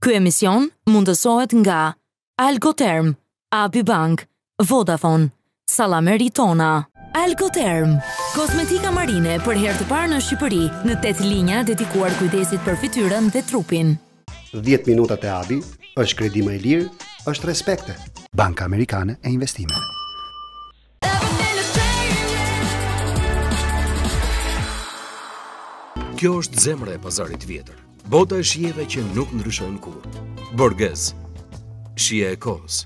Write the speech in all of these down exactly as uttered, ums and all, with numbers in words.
Ky emision mundësohet nga Algoterm, A B Bank, Vodafone, Salameritona. Algoterm, kosmetika marine për herë të parë në Shqipëri, në tetë linja dedikuar kujdesit për fytyrën dhe trupin. dhjetë minutat e A B I është kredi më i lirë, është respekte. Banka Amerikane e Investimeve. Kjo është zemra e pazarit vjetër. Bota e shijeve që nuk ndryshojnë kur. Borges. Shije e kohës.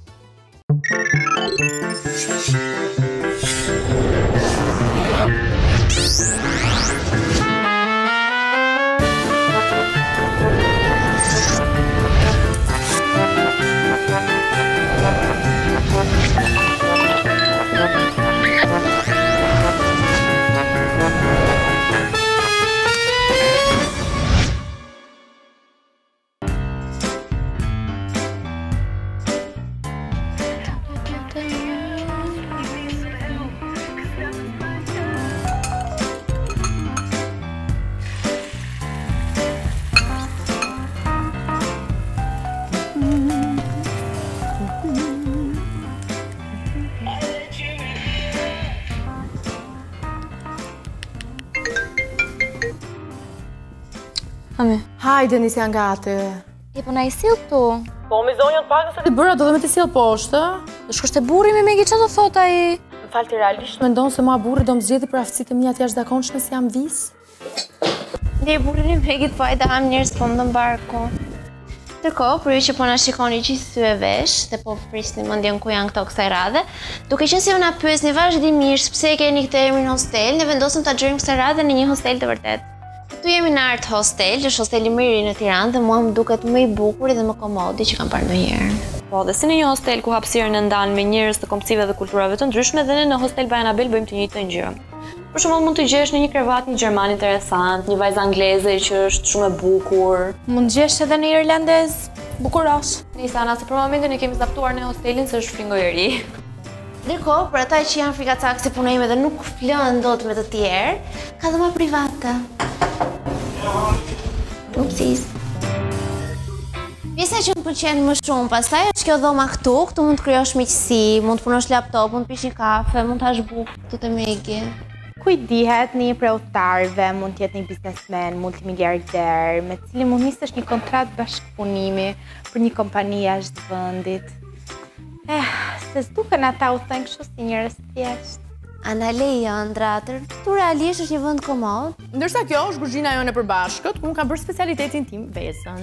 Ame. Hajde, nisi janë gati. I po na i sill këtu. Po, me zonjën të pakës se ti bëra, do dhe me të sill poshtë. Do shkosh te burri me Megi, çfarë do thot ai? Më fal, ti realisht mendon se mua burri do më zgjidhi për aftësitë mia të jashtëzakonshme si jam vis? Ne burrin e Megit po ai da ham njerëz po në barku. Ndërkohë, për ju që po na shikoni gjithë sy e vesh dhe po prisni mendjen ku janë këto kësaj radhe, duke qenë se ju na pyesni vazhdimisht pse e keni këtë emrin hostel, ne vendosëm ta xhirojmë kësaj radhe në një hostel të vërtetë. Tu jemi në Art Hostel, që është hosteli më i ri në Tiranë dhe mua më duket më i bukur dhe më komodi që kam parë ndonjëherë. Po, dhe si në një hostel ku hapësirën e ndan me njerëz të kombësive dhe kulturave të ndryshme, dhe ne në Hostel Bajanabel bëjmë të njëjtën gjë. Për shembull, mund të gjesh në një krevat një gjerman interesant, një vajzë angleze që është shumë e bukur. Mund të gjesh edhe në irlandez bukurosh. Nisa, nëse për momentin e kemi zaptuar në hostelin se është fringojëri. Ndërkohë, për ata që janë frikacak se punojmë dhe nuk flën dot me të tjerë, ka dhoma private. Upsis. Pjesa që më pëlqen më shumë pastaj është kjo dhoma këtu, këtu mund të krijosh miqësi, mund të punosh laptop, mund të pish një kafe, mund të hash bukë këtu te Megi. Ku i dihet një prej udhëtarëve mund të jetë një biznesmen, multimiliarder, me cilin mund nisësh një kontratë bashkëpunimi për një kompani jashtë vendit. Eh, se s'duken ata u thënë kështu si njerëz të thjeshtë. Ana Leandra, këtu realisht është një vend komod. Ndërsa kjo është kuzhina jone e përbashkët, ku unë kam bërë specialitetin tim vesën.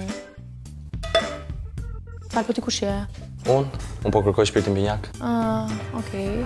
Fal, po ti kush je? Unë, unë po kërkoj shpirtin binjak. Ah, okej.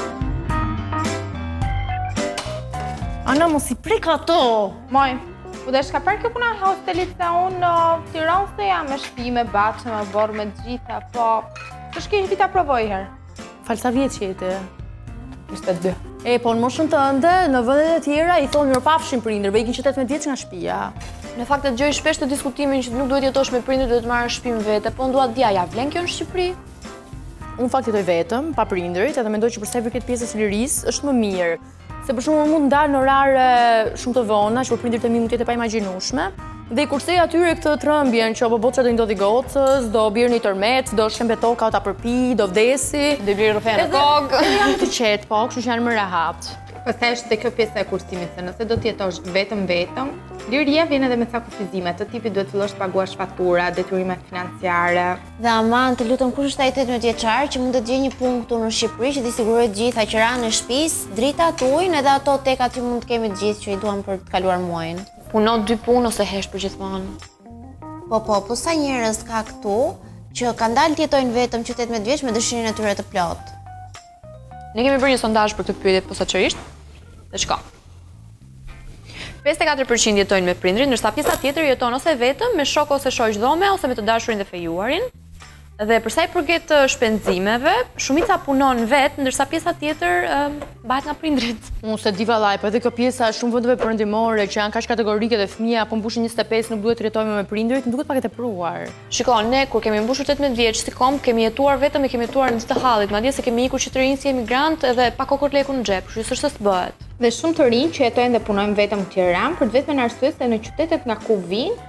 Ana, mos i prik ato! Moj, u dhe shka për kjo puna hostelit se unë në Tiranë se jam me shtëpi, me bache, me borë, me gjitha, po... Të shke një vita provoj herë. Fal, sa vjetë që jeti? njëzet e dy. E, po në moshën tënde, në vendet e tjera i thonë mirëpafshim prindërve, ikin që tetëmbëdhjetë vjeç nga shtëpia. Në fakt e dëgjoj shpesh të diskutimin që nuk duhet jetosh me prindër, duhet të marrësh shtëpinë vete, po ndua t'dija, ja vlen kjo në Shqipëri? Unë fakt jetoj vetëm, pa prindërit, edhe mendoj që për sa i përket pjesës së lirisë është më mirë. Se për shembull mund ndal në orare shumë të vona, që për prindërit e mi mund të jetë pa imagjinueshme. Dhe i kursej atyre këtë trëmbjen që apo boca do i ndodhi gocës, do bjerë një tërmet, do shkembe toka o ta përpi, do vdesi. Do bjerë rrëfe në kokë. Edhe janë të qetë, po, kështu që janë më rehat. Pastaj është dhe kjo pjesa e kursimit, se nëse do të jetosh vetëm vetëm, liria vjen edhe me ca kufizime, të tipit duhet fillosh të paguash fatura, detyrimet financiare. Dhe aman, të lutem, kush është ai tetëmbëdhjetë vjeçar që mund të gjejë një punë këtu në Shqipëri që t'i sigurojë të gjitha qiranë e shtëpisë, dritat, ujin edhe ato tekat që mund të kemi të gjithë që i duam për të kaluar muajin. Puno dy punë ose hesh për gjithmonë. Po, po, po sa njerëz ka këtu që kanë dalë të jetojnë vetëm që tetëmbëdhjetë vjeç me dëshirën e tyre të plot. Ne kemi bërë një sondazh për këtë pyetje posaçërisht. Dhe shko. pesëdhjetë e katër përqind jetojnë me prindrit, ndërsa pjesa tjetër jeton ose vetëm me shok ose shoq dhome ose me të dashurin dhe fejuarin. Dhe për sa i përket shpenzimeve, shumica punon vetë, ndërsa pjesa tjetër bëhet nga prindrit. Unë se di vallaj, po edhe kjo pjesa shumë vendeve perëndimore që janë kaq kategorike dhe fëmia po mbushin njëzet e pesë nuk duhet të jetojmë me prindrit, më duket pak e tepruar. Shiko, ne kur kemi mbushur tetëmbëdhjetë vjeç si kom, kemi jetuar vetëm e kemi jetuar në të hallit, madje se kemi ikur që të rinj si emigrant edhe pa kokër lekun në xhep, kështu që s'është se s'bëhet. Dhe shumë të rinj që jetojnë dhe punojnë vetëm në Tiranë për të vetmen arsye se në qytetet nga ku vinë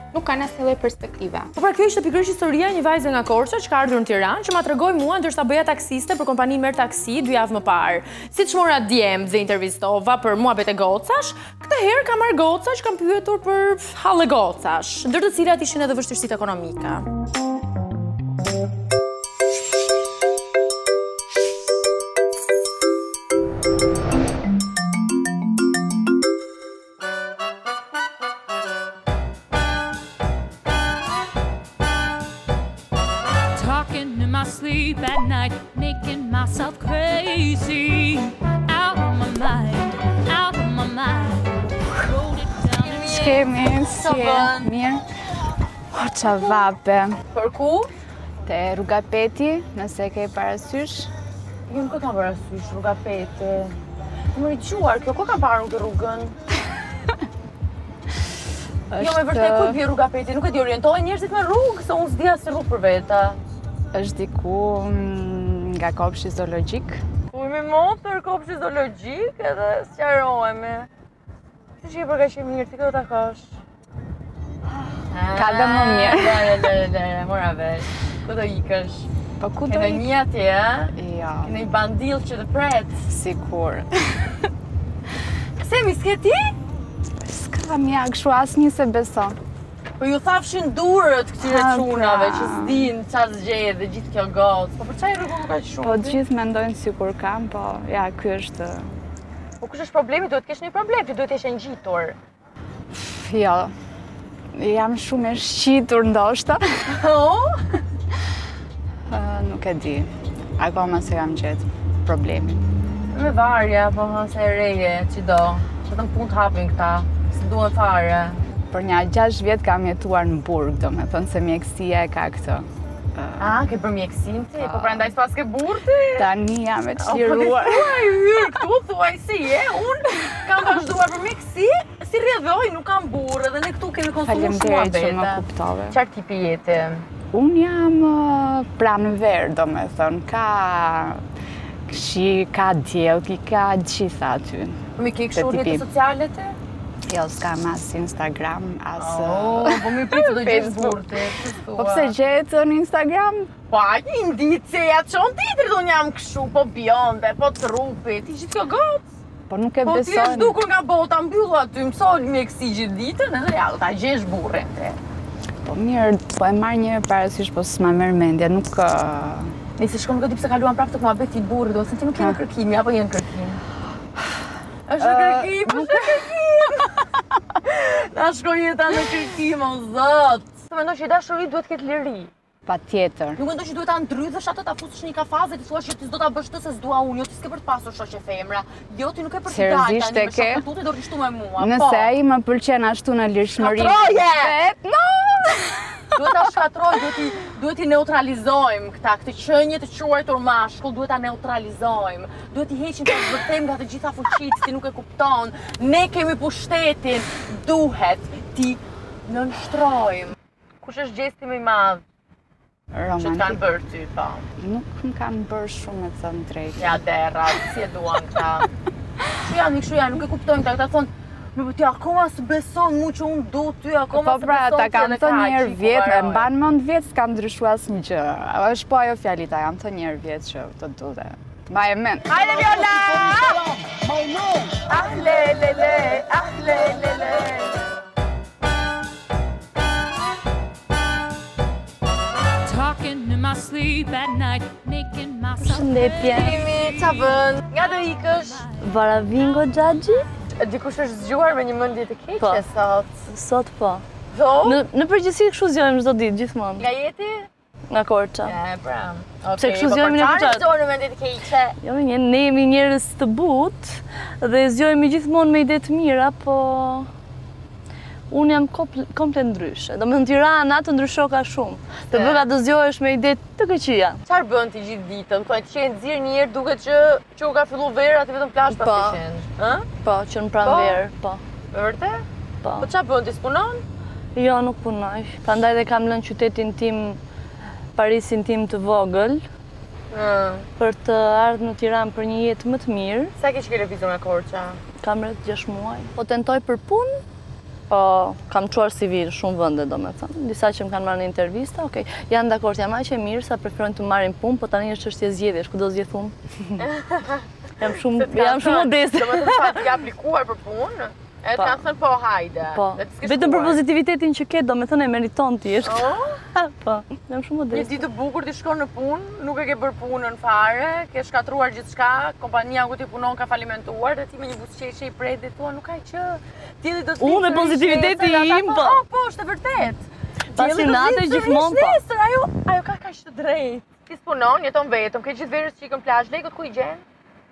nuk kanë asnjë lloj perspektive. Po pra kjo ishte pikërisht historia e një vajze nga Korça që ka ardhur në Tiranë, që ma tregoi mua ndërsa bëja taksiste për kompani Merr Taksi dy javë më parë. Siç mora djem dhe intervistova për muhabet e gocash, këtë herë kam marrë goca që kam pyetur për halle gocash, ndër të cilat ishin edhe vështirësitë ekonomike. Sleep at night, making myself crazy. Out of my mind, out of my mind. Wrote it down in Shkemi, si e mirë. O, qa vape. Për ku? Te Rrugapeti, nëse ke parasysh. Jo, nuk e kam parasysh Rrugapeti. Më riquar, kjo, ku kam parë në rrugën? Jo, me vërtet, ku bje Rrugapeti? Nuk e di orientohen njerëzit me rrugë, se unë s'dia si rrugë për veta. Është diku nga kopshi zoologjik. Po imi motër kopshi zoologjik edhe sqarohemi. Si që i përka që mirë, ti këtë ta kash? Ka dhe më mirë. Lere, lere, lere, mora vesh. Këtë ikësh? Po ku do ikë? Kene një atje, e? Jo. Kene i bandil që të pret. Sikur. Pse, mi s'ke ti? S'ka mja, këshu asë një se beso. Po ju thafshin durët këtyre çunave që s'din çfarë zgjedh dhe gjithë kjo gocë. Po për çaj rregull nuk ka shumë? Po gjithë mendojnë sikur kam, po ja, ky është. Po kush është problemi? Duhet kesh një problem, ti duhet jesh e ngjitur. Jo. Jam shumë e shqitur ndoshta. Oh? Nuk e di. Akoma se kam gjetë problemin. Me varja, po se e reje, çdo. Vetëm punë të hapin këta. S'duhen fare. Për një gjashtë vjetë kam jetuar në burg, do me thënë se mjekësia e ka këtë. A, ke për mjekësin ti? Po prandaj s'pas ke burg ti? Tani jam e qliruar. Po thuaj hyrë këtu, thuaj si e, unë kam vazhduar për mjekësi, si rrjedhoj, nuk kam burg, edhe ne këtu kemi konsumuar shumë Faleminderit që më kuptove. Qarë tipi jeti? Unë jam pranë verë, do me thënë, ka këshi, ka djelki, ka gjitha aty. Po mi ke kështu rrjetet sociale ti? Jo, s'kam as Instagram, as... Oh, po mi pritë do gjesh burti. Po pse gjetë në Instagram? Po a një indice, atë qonë titër do njam këshu, po bjonde, po trupi, ti gjithë kjo gocë. Po nuk e besojnë. Po ti është dukur nga bota mbyllë aty, mësoj mjekësi gjithë ditën, edhe ja, do ta gjesh burrin ti. Po mirë, po e marrë një parasysh, po s'ma merr mendja, nuk... Nisi shkon nuk e di pse kaluan prapë të muhabeti i burrit, do të thënë ti nuk je në kërkim, apo je në kërkim? Është në kërkim, është në kërkim! Na shkoj jeta në kërkim, o zot! Të mendoj që i dashuri duhet ketë liri. Pa tjetër. Nuk mendoj që duhet ta ndrydhësh atë, ta fusësh një kafaze, ti thua që ti s'do ta bësh të se s'dua unë, jo ti s'ke për të pasur shoqe femra. Jo ti nuk e për të dalë tani me shokët, do rishtu me mua. Nëse ai më pëlqen ashtu në lirshmëri. Shkatroje! No! Duhet ta shkatroj, duhet i neutralizojmë këta, këtë qënje të quajtur mashkull, duhet ta neutralizojmë. Duhet i heqim të zbërthejmë nga të gjitha fuqitë, ti nuk e kupton. Ne kemi pushtetin, duhet ti nënshtrojmë. Kush është gjesti më i madh? Romantik. Që t'kanë bërë ty, po. Nuk më kanë bërë shumë me të thënë drejtë. Ja derra, si e duan këta. Shu janë, shu janë, nuk e kuptojnë këta, këta thonë, me po ti akoma së beson mu që unë du ty, akoma së beson që Po pra, ta kam të njerë vjetë, e mban mend vjetë s'ka ndryshuar asnjë gjë. Është po ajo fjalita, jam të njerë vjetë që të du dhe ma e mend. Hajde Viola! Ah le le le, ah le le le. Talking in my sleep at night, making myself Shëndetje. Imi, qa bën? Nga do ikësh? Varavingo Xhaxhi? Dikush është zgjuar me një mendje të keqe Po. sot. Sot po. Do? Në, në përgjithësi kështu zgjohem çdo ditë gjithmonë. Nga jeti? Nga Korça. E, pra. Pse kështu zgjohemi ne për për çfarë zgjohen me mendje të keqe? Jo, një ne jemi njerëz të butë dhe zgjohemi gjithmonë me ide të mira, po unë jam komplet ndryshe. Do me në Tirana të ndrysho ka shumë. Të bëka të zgjohesh me ide të këqija. Çfarë bën ti gjithë ditën? Po ti je nxirr një herë duket që që u ka filluar vera ti vetëm plazh pas të qenë. Ë? Po, që në pranverë, po. Me vërtet? Po. Po çfarë bën ti, punon? Jo, nuk punoj. Prandaj dhe kam lënë qytetin tim, Parisin tim të vogël, për të ardhur në Tiranë për një jetë më të mirë. Sa ke që ke lëvizur nga Korça? Kam rreth gjashtë muaj. Po tentoj për punë, Po, kam quar C V në shumë vende, do me thënë. Disa që më kanë marrë në intervista, okej. Janë dakord, jam aq e mirë sa preferojnë të marrin punë, po tani është çështje zgjedhjesh, ku do zgjedh unë? Jam shumë, jam shumë modeste. Do me thënë sa ti aplikuar për punë? E të kanë thënë po, hajde. Po, vetëm për pozitivitetin që ke, do me thënë e meriton ti, është. Po, jam shumë modeste. Një ditë të bukur ti shkon në punë, nuk e ke bërë punën fare, ke shkatruar gjithçka, kompania ku ti punon ka falimentuar, dhe ti me një buzëqeshje i pret dhe thua nuk ka që. Ti do të Unë me pozitiviteti im, po. Po, është e vërtet. Pasionate gjithmonë, po. Ajo, ajo ka kaq të drejtë. Ti s'punon, jeton vetëm, ke gjithë verës që ikën plazh, lekët ku i gjen?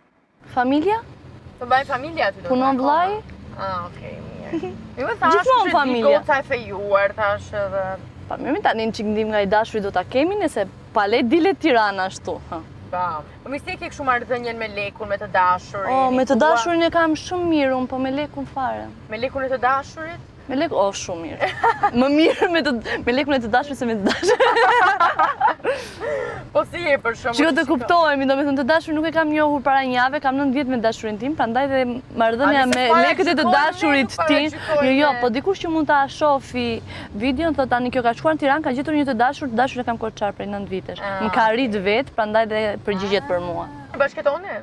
Familja? Të bëjnë familja aty do. Punon vllai? Ah, okej, mirë. Jo thash, Gjithmonë familja. Goca e fejuar, thash edhe. Pa mirë, tani në çik ndim nga i dashuri do ta kemi nëse palet dile Tirana ashtu. Pa. Po mi se ke kështu marrëdhënien me lekun, me të dashurin. Oh, me të dashurin e kam shumë mirë unë, po me lekun fare. Me lekun e të dashurit? Me lekun, oh, shumë mirë. Më mirë me, të, me lekun e të dashurit se me të dashurit. Po si e për shumë? Shiko të kuptohemi, do me thënë të dashurin nuk e kam njohur para një jave, kam nëntë vjetë me dashurin tim, prandaj dhe marrëdhënia me lekët e të dashurit tim. Jo, jo, po dikush që mund ta shofi videon, thot tani kjo ka shkuar në Tiranë, ka gjetur një të dashur, të dashur e kam Korçar prej nëntë vitesh. Më ka rrit vetë, prandaj dhe përgjigjet për mua. Bashkëtoni?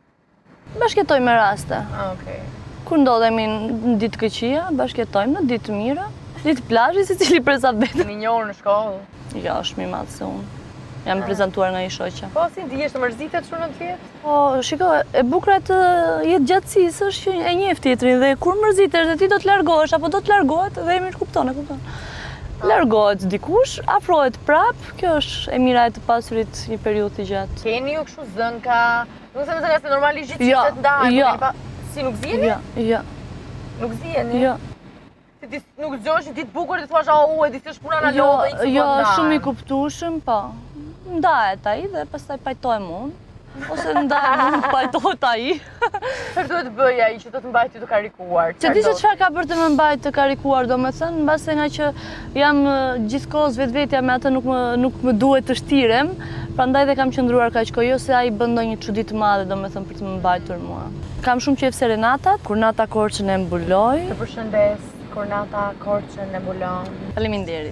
Bashkëtoj me raste. Ah, okej. Kur ndodhemi në ditë këqija, bashkëtojmë në ditë mira, ditë plazhi, secili për sa vetë. Një njohur në shkollë? Jo, është më i madh se unë. Jam prezantuar nga një shoqe. Po, si ndihesh të mërzitet shumë në të vjetë? Po, shiko, e bukura të jetë gjatësisë është që e njeh tjetrin dhe kur mërzitesh dhe ti do të largohesh apo do të largohet dhe e mirë kupton, e kupton. Largohet dikush, afrohet prap, kjo është e mira e të pasurit një periudhë të gjatë. Keni ju kështu zënka? Nuk se nëse nëse normalisht gjithë që të ndajë, jo. Si nuk zjeni? Jo, jo. Nuk zjeni? Jo. Si ti nuk zgjohesh një ditë bukur dhe thua u e di se është puna na lodhe, ikse jo, shumë i kuptueshëm, po. Ndahet ai dhe pastaj pajtohem unë. Ose ndahet unë, pajtohet ai. Çfarë duhet të bëj ai që do të mbajë ty të karikuar? Që di se çfarë ka për të më mbajtë të karikuar, domethënë, mbase nga që jam gjithkohës vetvetja me atë nuk më nuk më duhet të shtirem, prandaj dhe kam qëndruar kaq kohë, jo se ai bën ndonjë çudi të madhe, domethënë për të më mbajtur mua. Kam shumë qejf serenatat, kur Nata Korçën e mbuloj. Të përshëndes, kur Nata Korçën e mbulon. Faleminderit.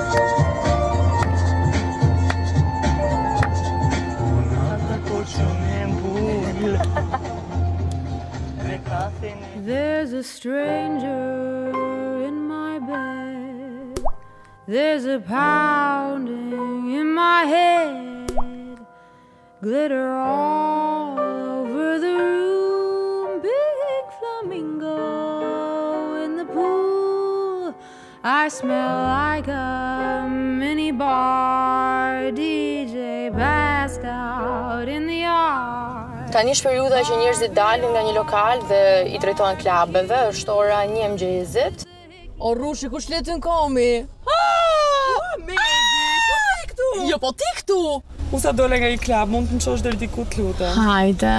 There's a stranger in my bed. There's a pounding in my head. Glitter all over the room. Big flamingo in the pool. I smell like a mini bar. D J passed out in the yard. Tani është periudha që njerëzit dalin nga një lokal dhe i drejtohen klubeve, është ora një e mëngjesit. O Rushi, kush letën komi? Ah! Megi, po ti këtu? Jo, po ti këtu! U sa dole nga një klub, mund të më qosh deri diku të lutem. Hajde.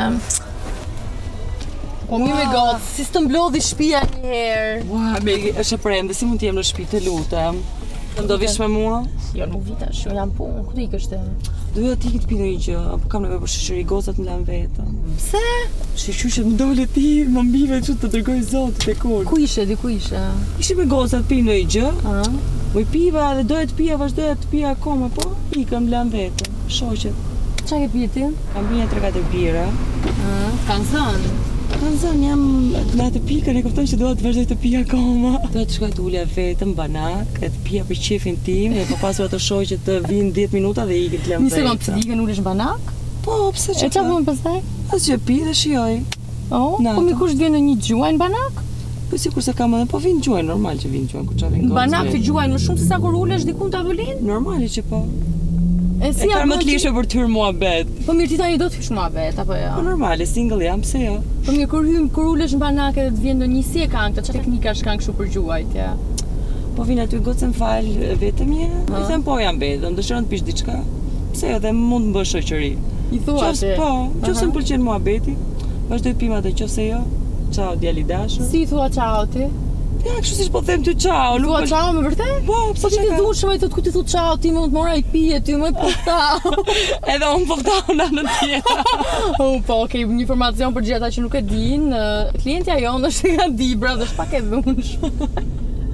Po mi me gotë, si s'të mblodhi shtëpia një herë. Ua, Megi, është e prende, si mund t'jem në shtëpi të lutem? Do vish me mua? Jo, nuk vitash, jo jam punë, ku do ikësh ti? Doja ti këtë pi ndonjë gjë, apo kam nevojë për shoqëri, gocat më lan vetëm. Pse? Shoqysh më dole ti, më mbive çu të dërgoj Zotit te kur. Ku ishe, di ku ishe? Ishi me gocat pi ndonjë gjë. Ëh. Mo i piva dhe doja të pija, vazhdoja të pija akoma, po ikëm më lan vetëm. Shoqet. Çfarë ke pije ti? Kam bërë tre katër bira. Ëh, kanë thënë. Kanë thënë jam në atë pikën e kupton që doja të vazhdoj të pija akoma. Doja të shkoj të ulja vetëm banak, e të pija për qefin tim, dhe po pasur ato shoqet të vinë dhjetë minuta dhe ikin të lëm vetëm. Nisë kam të ikën ulesh banak? Po, pse që? E çfarë bën pastaj? Asgjë pi dhe shijoj. Oh, po mi kush vjen në një gjuaj në banak? Po sikur se kam edhe, po vinë gjuaj, normal që vinë gjuaj, kur çfarë vinë. Në banak të gjuajnë më shumë se sa kur ulesh diku në tavolinë? Normali që po. E si ja më të lishe për të hyrë muhabet. Po mirë ti tani do të hysh muhabet apo jo? Po normale, single jam, pse jo? Po mirë kur hym kur ulesh në banak edhe të vjen ndonjë si e kanë këtë, çfarë teknikash kanë kështu për gjuajtje? Po vjen aty gocën fal vetëm je. I them po jam vetëm, dëshiron të pish diçka. Pse jo, dhe mund të bësh shoqëri. I thua ti? Po, nëse më pëlqen muhabeti, vazhdoj të pim atë, nëse jo. Ciao djali dashur. Si thua ciao ti? Ja, kështu siç po them ty ciao, nuk thua ciao me vërtet? Po, pse ti ke dhushëm ai thotë ku ti thua ciao, ti mund të mora i pije ty më po tau. Edhe un po tau në anën tjetër. Oh, po, okay, një informacion për gjithë ata që nuk e dinë, klientja jonë është nga Dibra dhe është pak e dhunshme.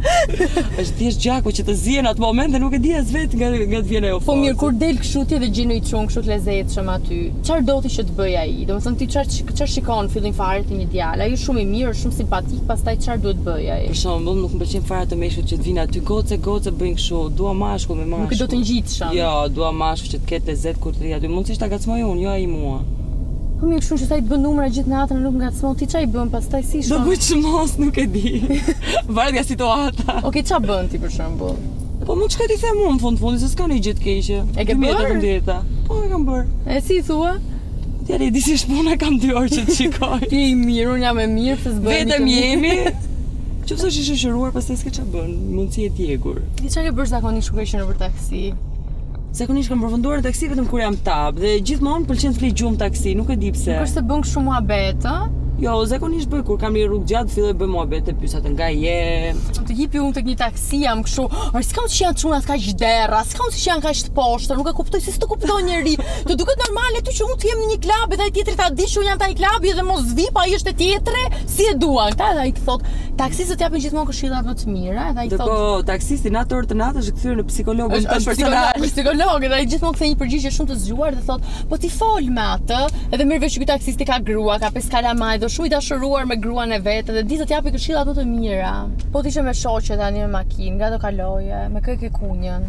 Është thjesht gjaku që të zien atë moment dhe nuk e di as vetë nga nga të vjen ajo. Po mirë, kur del kështu ti dhe gjeni i çon kështu të lezetshëm aty. Çfarë do ti që të bëj ai? Domethënë ti çfarë çfarë shikon fillim fare të një djalë? Ai është shumë i mirë, shumë simpatik, pastaj çfarë duhet bëj ai? Për shembull, nuk më pëlqen fare të meshkujt që të vinë aty goce goce bëjnë kështu. Dua mashkull me mashkull. Nuk e do të ngjitshëm. Jo, dua mashkull që të ketë lezet kur të ri aty. Mundësisht ta gacmoj unë, jo ai mua. Po mirë, kështu që sa i të bën numra gjithë natën nuk ngacmon, ti çfarë i bën pastaj si shkon? Do bëj çmos, nuk e di. Varet nga situata. Okej, çfarë bën ti për shembull? Po mund shkoj ti them unë në fund fundi se s'ka një gjë të keqe. E ke bërë? Po e kam bërë. E si thua? Djali di si shpuna kam dy orë që të shikoj. Ti i mirë, unë jam e mirë, pse s'bën. Vetëm jemi. Qoftë është i shoqëruar, pastaj s'ke ç'a bën, mundsi e djegur. Ti çfarë ke bërë zakonisht kur ke qenë nëpër taksi? Zakonisht kam përfunduar në taksi vetëm kur jam tab dhe gjithmonë pëlqen të flej gjumë taksi, nuk e di pse. Nuk është se bën kështu muhabet, ë? Jo, zakonisht bëj kur kam një rrugë gjatë, filloj bëj muhabet e pyesa të nga je. Të hipi unë tek një taksi jam kështu, "Or, s'kam të janë çunat kaq derra, s'kam të janë kaq të poshtë, nuk e kuptoj se s'të kupton njeri. Të duket normale ty që unë të jem në një klub dhe ai tjetri ta di që unë jam te ai klubi dhe mos vi pa ai është te tjetri, si e duan." Këta edhe ai të thot, taksistët japin gjithmonë këshilla më të mira, edhe ai thot. Do taksisti në atë orë të natës është kthyer në psikologun është personal. Psikolog, dhe ai gjithmonë kthe një përgjigje shumë të zgjuar dhe thot, "Po ti fol me atë." Edhe merr vesh që ky taksisti ka grua, ka pesë kalamaj, do shumë i dashuruar me gruan e vet dhe di të t'japi këshilla më të mira. Po ti ishe me shoqe tani me makinë, nga do kaloje, me kë ke kunjën?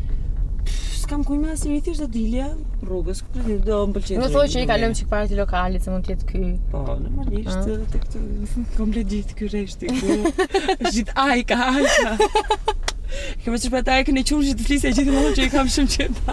S'kam kunjë me asnjëri, thjesht do dilja rrugës, ku do më pëlqen. Më thoj që i kalojmë çik para ti lokalit se mund të jetë ky. Po, normalisht tek të komplet gjithë ky rreshti ku është gjithë ajka, ajka. Kemë të shpëta ajkën e qurshit të flisja gjithmonë që i kam shumë qeta.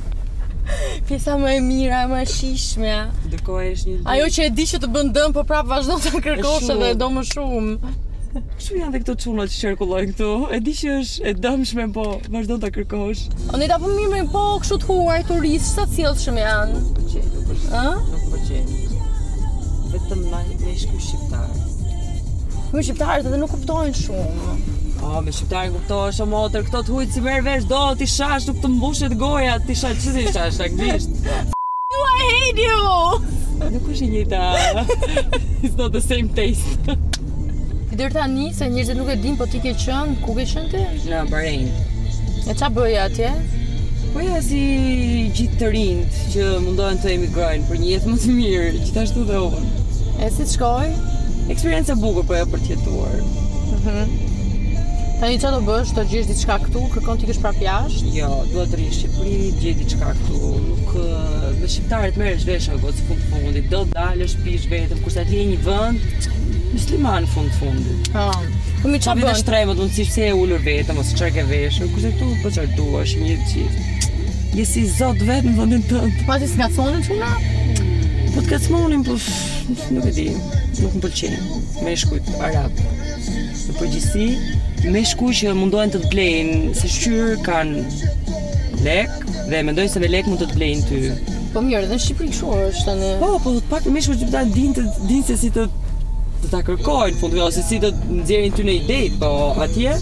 Pjesa më e mira, më e shishmja. Ndërkohë është një ajo që e di që të bën dëm, po prapë vazhdon ta kërkosh edhe do më shumë. Kështu janë dhe këto çuna që qarkullojnë këtu. E di që është e dëmshme, po vazhdon ta kërkosh. Unë ta po mirë, po kështu të huaj turistë, sa të sjellshëm janë. Ë? Nuk pëlqen. Vetëm me shku shqiptar. Me shqiptarët edhe nuk kuptojnë shumë. Po, me shqiptarin kuptohesh o motër, këto të hujtë si merr vesh, do ti shash, nuk të mbushet goja, ti shash, ç'ti shash anglisht? You, I hate you! Nuk është e njëjta. It's not the same taste. Deri tani se njerëzit nuk e dinë, po ti ke qenë, ku ke qenë ti? Në Bahrain. E ç'a bëj atje? Po ja si gjithë të rinjt që mundohen të emigrojnë për një jetë më të mirë, gjithashtu dhe unë. E si të shkoj? Eksperiencë e bukur për e për të jetuar. Mhm. Tani ç'a do bësh? Do gjesh diçka këtu? Kërkon ti kesh prap jashtë? Jo, dua të rri në Shqipëri, gjej diçka këtu. Nuk me shqiptarët merresh vesh apo si fund fundit, do dalësh pish vetëm kurse atje je një vend musliman fund fundit. Po. Po mi ç'a bën? Vetë shtremët, unë si pse e ulur vetëm ose çfarë ke veshur, kurse këtu po çfarë duash, një gjithë. Je si zot vetë në vendin tënd. Po ti s'ngacmonin çuna? Po të ngacmonin, po nuk e di, nuk më pëlqen. Meshkujt arab. Në përgjithësi, meshkuj që mundohen të të blejnë, se shqyrë kanë lek dhe mendojnë se me lek mund të të blejnë ty. Po mirë, edhe në Shqipëri kështu është tani. Po, po të pak meshkuj që ta dinë din se si të të ta kërkojnë fund, ose si të nxjerrin ty në ide, po atje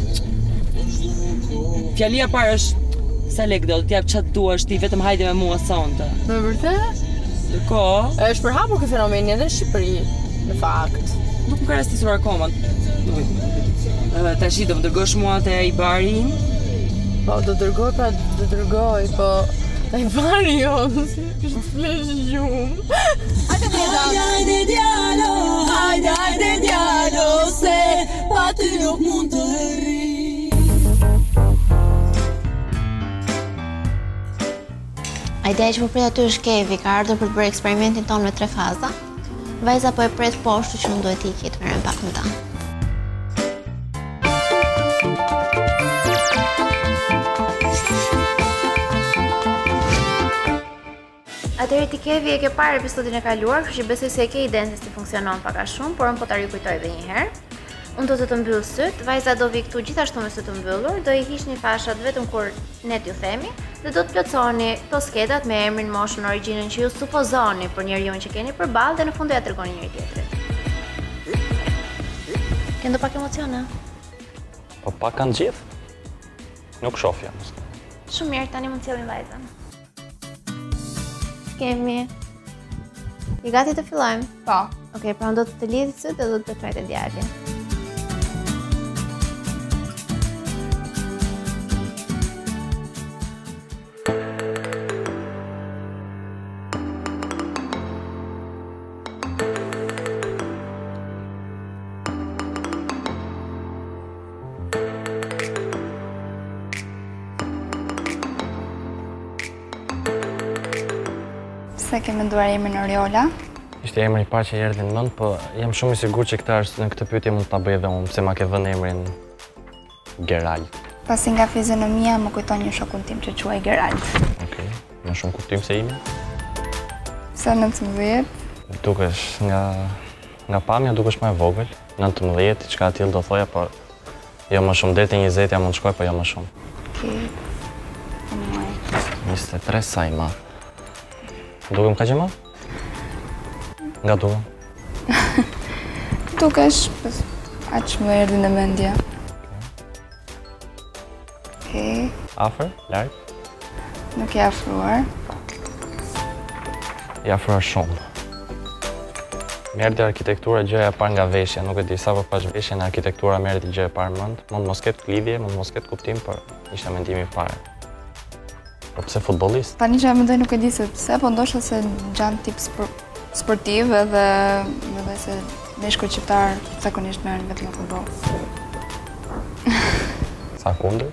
fjalia parë është sa lek do të jap çfarë duash ti, vetëm hajde me mua sonte. Me vërtet? Ndërkohë, është përhapur ky fenomeni edhe në Shqipëri, në fakt. Nuk më ka rastisur akoma. Tash do më dërgosh mua te ai bari? Po, do dërgoj, pra do dërgoj, po te ai bari jo, është flesh gjumë. Hajde hajde djalo, hajde hajde djalo, se pa ty nuk mund të rri. Ideja që po pret aty është Kevi, ka ardhur për të bërë eksperimentin tonë me tre faza. Vajza po e pret poshtë që unë duhet iki të merrem pak më ta. Atëherë ti Kevi e ke parë episodin e kaluar, kështu që besoj se e ke idenë se si funksionon pak a shumë, por unë po ta rikujtoj edhe një herë. Unë do të të mbyll syt, vajza do vi këtu gjithashtu me syt të mbyllur, do i hiqni fashat vetëm kur ne t'ju themi dhe do të plotësoni to skedat me emrin, moshën, origjinën që ju supozoni për njeriu që keni përballë dhe në fund do ja tregoni njëri tjetrit. Këndo pak emocione? Po pak kanë gjithë. Nuk shofja. Shumë mirë, tani mund të sjellim vajzën. Kemi. I gati të fillojmë? Po. Okej, pra unë do të të lidhë syt dhe do të të kërkoj të djalin. se ke menduar emrin Oriola? Ishte emri i parë që erdhi në mend, po jam shumë i sigurt që këtë është në këtë pyetje mund ta bëj edhe unë, pse ma ke vënë emrin Gerald. Pasi nga fizionomia më kujton një shokun tim që quaj Gerald. Okej, më shumë kuptim se imi. Sa nëntëmbëdhjetë? Dukesh nga nga pamja dukesh më e vogël, nëntëmbëdhjetë, çka tillë do thoja, po jo më shumë deri te njëzet ja mund shkoj, po jo më shumë. Okej. njëzet e tre sa i madh. Dukem kaq i madh? Nga dukem. Dukesh, aq më erdhi në mendje. Okej. Afër, larg? Nuk i afruar. I afruar shumë. Më erdhi arkitektura gjëja e parë nga veshja, nuk e di sa po pash veshjen, arkitektura më erdhi gjëja e parë mend. Mund mos ketë lidhje, mund mos ketë kuptim, por ishte mendimi i parë. Po pse futbollist? Tani që mendoj nuk e di se pse, po ndoshta se ngjan tip spor sportiv edhe mendoj se meshkujt shqiptar zakonisht merren vetëm me futboll. Sa kundër?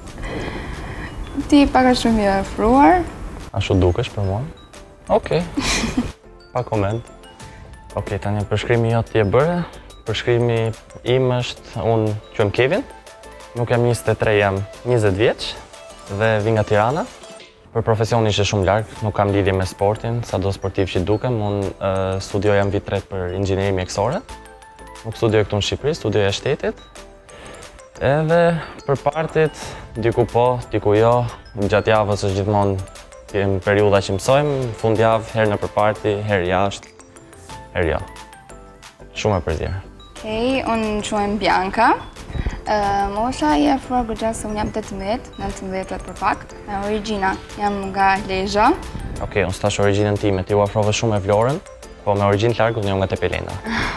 Ti pak a shumë i afruar. Ashtu dukesh për mua? Okej. Pa koment. Okej, tani përshkrimi jot ti e bëre. Përshkrimi im është, unë quhem Kevin. Nuk jam njëzet e tre, jam njëzet vjeç dhe vi nga Tirana. Për profesion ishte shumë larg, nuk kam lidhje me sportin, sado sportiv që dukem. Unë uh, studioja në vit tret për inxhinieri mjekësore. Nuk studioj këtu në Shqipëri, studioja shtetit. Edhe për partit, diku po, diku jo, gjatë javës është gjithmonë jem periudha që mësojmë, fund javë, herë në për parti, herë jashtë, herë jo. Shumë e përzirë. Okej, unë quhem Bianca. Mosha i afruar goxha se unë jam tetëmbëdhjetë, nëntëmbëdhjetë për pak. Origjina, jam nga Lezhë. Okej, unë s'tash origjinën time, ti u afrove shumë e Vlorën, po me origjinë të largët unë jam nga Tepelenda.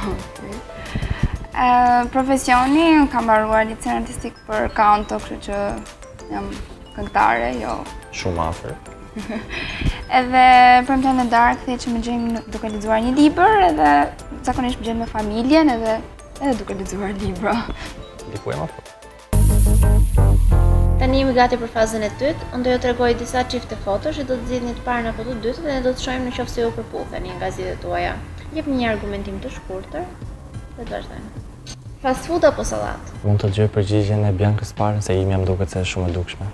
Profesioni, unë kam mbaruar licen artistik për kanto, kështu që jam këngëtare, jo. Shumë afër. Edhe premten e darkë thje që më gjejmë duke lexuar një libër, edhe zakonisht më gjejmë me familjen, edhe edhe duke lexuar libra. Diku e ma fort. Tani jemi gati për fazën e dytë. Unë do ju tregoj disa çifte fotosh që do të zgjidhni të parën apo të dytën dhe ne do të shohim nëse ju përputheni nga zgjedhjet tuaja. Jepni një argumentim të shkurtër dhe të vazhdojmë. Fast food apo sallatë? Mund të dëgjoj përgjigjen e Biankës parën se imi më duket se është shumë e dukshme.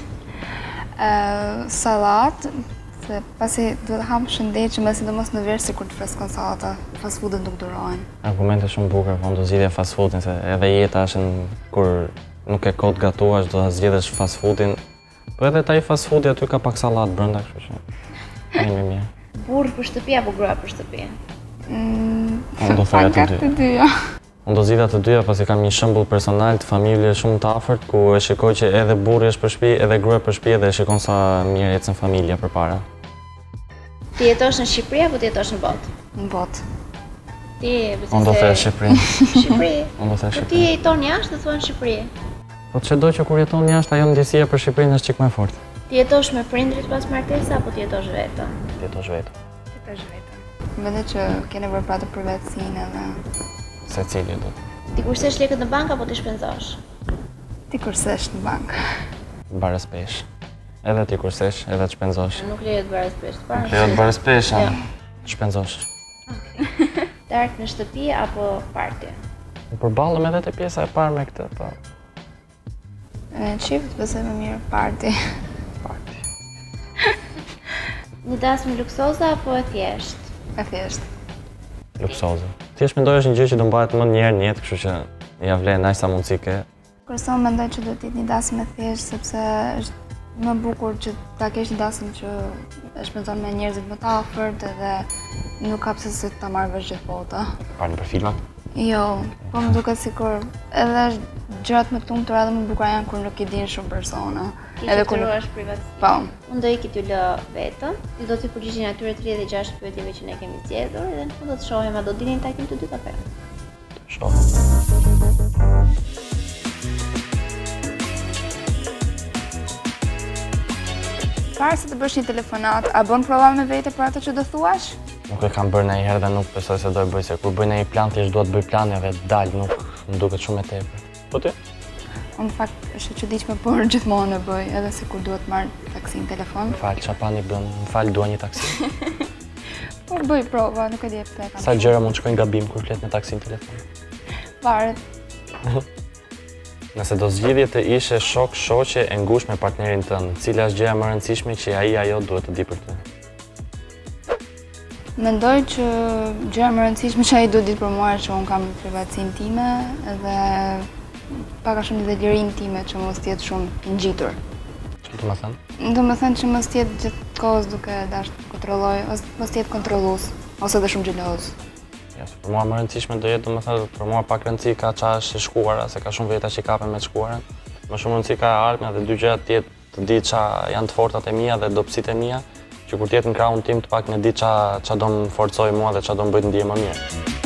Uh, salat, se pasi duhet ham shëndetshme, sidomos në verë sikur të freskon sallata, fast foodet nuk durohen. Argumente shumë bukur, po do zgjidhja fast foodin se edhe jeta është kur nuk e kot gatuash, do ta zgjidhësh fast foodin. Po edhe taj fast foodi aty ka pak sallatë brenda, kështu që ai më mirë. Burr për shtëpi apo gra për shtëpi? Mm, Unë do thoya të të dyja. Unë do zgjidhja të dyja pasi kam një shembull personal të familje shumë të afërt ku e shikoj që edhe burri është për shtëpi, edhe gruaja për shtëpi dhe e shikon sa mirë ecën familja përpara. Ti jetosh në Shqipëri apo ti jetosh në botë? Në botë. Ti besoj se Unë do thënë Shqipëri. Shqipëri. Unë do thënë Po Shqipëri. ti jeton jashtë dhe thon Shqipëri. Po çdo që kur jeton jashtë ajo ndjesia për Shqipërinë është çik më e fortë. Ti jetosh me prindrit pas martesës apo ti jetosh vetëm? Ti jetosh vetëm. Ti jetosh vetëm. Mendoj që ke nevojë për atë privatësinë edhe Secili do. Ti kursesh lekët në bank apo ti shpenzosh? Ti kursesh në bank. Barës pesh. Edhe ti kursesh, edhe të shpenzosh. Nuk lejohet barës pesh. Nuk lejohet barës pesh, a? Shpenzosh. Dark në shtëpi apo party? Përballëm edhe te pjesa e parë me këtë, po. Në qift besoj më mirë party. Party. Një dasmë luksoze apo e thjesht? E thjesht. Luksoze. Thjesht mendoj është një gjë që do mbahet më një herë në jetë, kështu që ja vlen aq sa mundësi ke. Kurse unë mendoj që do të jetë një dasmë e thjeshtë sepse është më bukur që ta kesh një dasmë që e shpenzon me njerëzit më të afërt edhe nuk ka pse se ta marrë vesh gjithmonë. Parë në për filmat? Jo, po më duket sikur edhe gjërat më të lumtura dhe më bukura janë kur nuk i din shumë persona. Edhe kur ruash privatësi. Po. Unë do iki t'ju lë vetëm, ti do t'i përgjigjen atyre tridhjetë e gjashtë pyetjeve që ne kemi zgjedhur dhe në fund do të shohim a do dilni në takim të dytë apo jo. Shohim. Para se të bësh një telefonat, a bën prova me vete për atë që do thuash? Nuk e kam bërë ndonjëherë dhe nuk besoj se do e bëj, se kur bëj ndonjë plan thjesht dua të bëj plane dhe dal, nuk më duket shumë e tepër. Po ti? Unë në fakt është e çuditshme, por gjithmonë e bëj, edhe se kur duhet marr taksi në telefon. Fal, çfarë pani bën? Më fal, dua një taksi. Po bëj prova, nuk e di pse e kam. Sa gjëra mund të shkojnë gabim kur flet në taksi në telefon? Varet. Nëse do zgjidhje të ishe shok shoqe e ngushtë me partnerin tënd, cila është gjëja më e rëndësishme që ai ajo duhet të di për ty? Mendoj që gjëja më e rëndësishme që ai duhet të di për mua është që unë kam privatësinë time dhe pak a shumë dhe lirinë time që mos të jetë shumë ngjitur. Çfarë do të thënë? Do të thënë që mos të jetë gjithkohës duke dashur të kontrolloj, ose mos të jetë kontrollues, ose dhe shumë xheloz. Ja, për mua më rëndësishme do jetë, domethënë, për mua pak rëndësi ka çfarë është shkuara, se ka shumë veta që kapen me të shkuarën. Më shumë rëndësi ka ardhmja dhe dy gjëra të jetë të di çfarë janë të fortat e mia dhe dobësitë e mia, që kur të jetë në krahun tim të pak në di çfarë çfarë do më forcoj mua dhe çfarë do më bëjë të ndihem më mirë.